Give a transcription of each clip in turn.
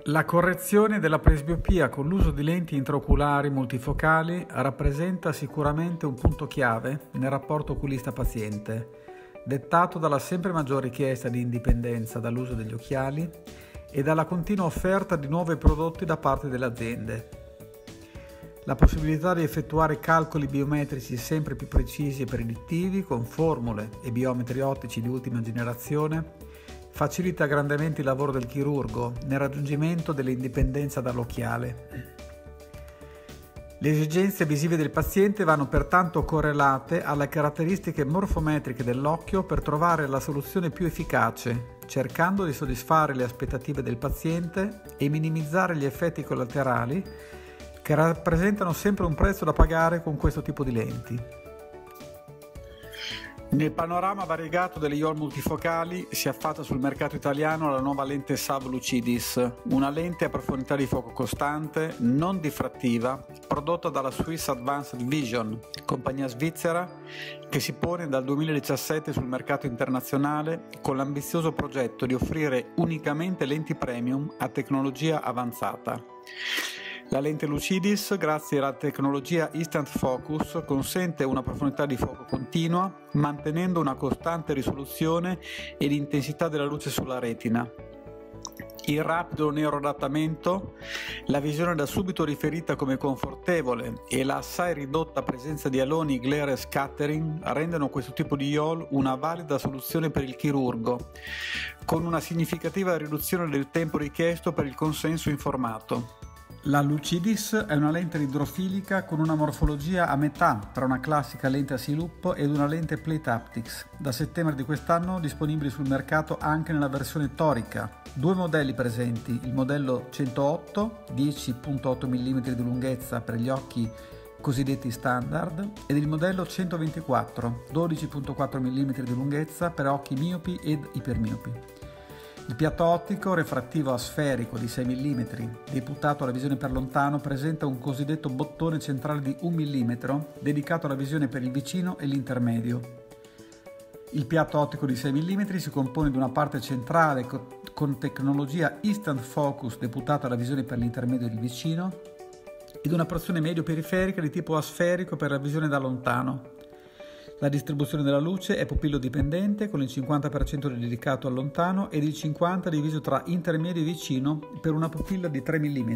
La correzione della presbiopia con l'uso di lenti intraoculari multifocali rappresenta sicuramente un punto chiave nel rapporto oculista-paziente, dettato dalla sempre maggiore richiesta di indipendenza dall'uso degli occhiali e dalla continua offerta di nuovi prodotti da parte delle aziende. La possibilità di effettuare calcoli biometrici sempre più precisi e predittivi con formule e biometri ottici di ultima generazione facilita grandemente il lavoro del chirurgo nel raggiungimento dell'indipendenza dall'occhiale. Le esigenze visive del paziente vanno pertanto correlate alle caratteristiche morfometriche dell'occhio per trovare la soluzione più efficace, cercando di soddisfare le aspettative del paziente e minimizzare gli effetti collaterali che rappresentano sempre un prezzo da pagare con questo tipo di lenti. Nel panorama variegato delle IOL multifocali si affaccia sul mercato italiano la nuova lente SAV Lucidis, una lente a profondità di fuoco costante, non diffrattiva, prodotta dalla Swiss Advanced Vision, compagnia svizzera che si pone dal 2017 sul mercato internazionale con l'ambizioso progetto di offrire unicamente lenti premium a tecnologia avanzata. La lente Lucidis, grazie alla tecnologia Instant Focus, consente una profondità di fuoco continua, mantenendo una costante risoluzione e l'intensità della luce sulla retina. Il rapido neuroadattamento, la visione da subito riferita come confortevole e la assai ridotta presenza di aloni glare e scattering rendono questo tipo di IOL una valida soluzione per il chirurgo, con una significativa riduzione del tempo richiesto per il consenso informato. La Lucidis è una lente idrofilica con una morfologia a metà tra una classica lente a C-loop ed una lente plate aptics. Da settembre di quest'anno disponibili sul mercato anche nella versione torica. Due modelli presenti, il modello 108, 10.8 mm di lunghezza per gli occhi cosiddetti standard, ed il modello 124, 12.4 mm di lunghezza per occhi miopi ed ipermiopi. Il piatto ottico refrattivo asferico di 6 mm, deputato alla visione per lontano, presenta un cosiddetto bottone centrale di 1 mm dedicato alla visione per il vicino e l'intermedio. Il piatto ottico di 6 mm si compone di una parte centrale con tecnologia Instant Focus deputata alla visione per l'intermedio e il vicino ed una porzione medio-periferica di tipo asferico per la visione da lontano. La distribuzione della luce è pupillo dipendente con il 50% dedicato al lontano ed il 50% diviso tra intermedio e vicino per una pupilla di 3 mm.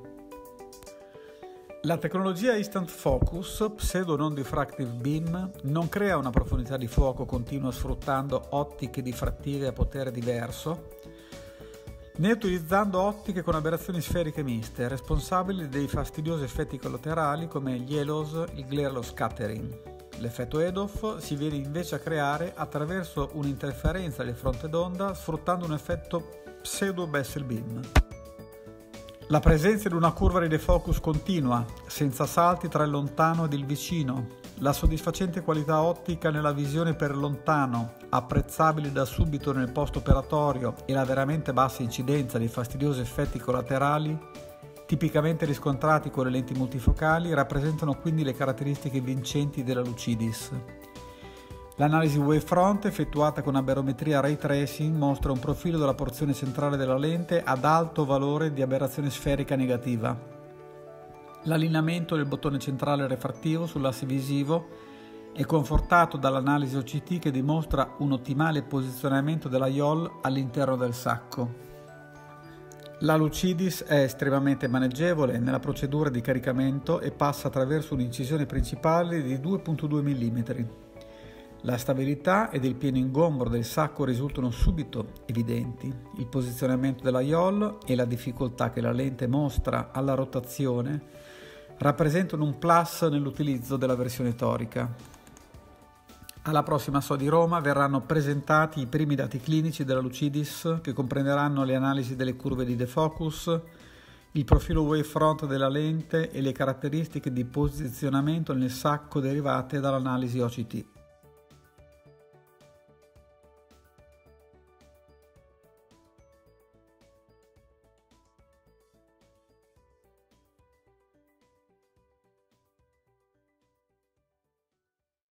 La tecnologia Instant Focus, pseudo non diffractive beam, non crea una profondità di fuoco continua sfruttando ottiche diffrattive a potere diverso, né utilizzando ottiche con aberrazioni sferiche miste, responsabili dei fastidiosi effetti collaterali come gli ELOS, il glare e lo scattering. L'effetto EDOF si viene invece a creare attraverso un'interferenza del fronte d'onda sfruttando un effetto pseudo-Bessel beam. La presenza di una curva di defocus continua, senza salti tra il lontano ed il vicino, la soddisfacente qualità ottica nella visione per il lontano, apprezzabile da subito nel post-operatorio, e la veramente bassa incidenza dei fastidiosi effetti collaterali tipicamente riscontrati con le lenti multifocali rappresentano quindi le caratteristiche vincenti della Lucidis. L'analisi wavefront effettuata con aberometria ray tracing mostra un profilo della porzione centrale della lente ad alto valore di aberrazione sferica negativa. L'allineamento del bottone centrale refrattivo sull'asse visivo è confortato dall'analisi OCT che dimostra un ottimale posizionamento della IOL all'interno del sacco. La Lucidis è estremamente maneggevole nella procedura di caricamento e passa attraverso un'incisione principale di 2.2 mm. La stabilità ed il pieno ingombro del sacco risultano subito evidenti. Il posizionamento della IOL e la difficoltà che la lente mostra alla rotazione rappresentano un plus nell'utilizzo della versione torica. Alla prossima SOA di Roma verranno presentati i primi dati clinici della Lucidis che comprenderanno le analisi delle curve di defocus, il profilo wavefront della lente e le caratteristiche di posizionamento nel sacco derivate dall'analisi OCT.